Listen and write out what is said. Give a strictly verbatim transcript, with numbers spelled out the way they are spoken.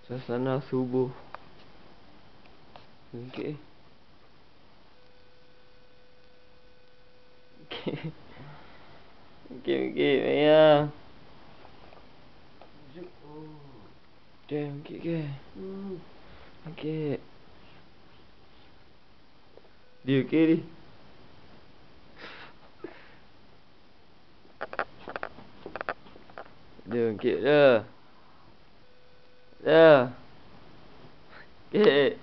Suasana subuh. Okey. Okey. Okey, okey, ayah. Damn, okey ke? Okey. Dia okey ni. Dia okey dah. Dah. Okey.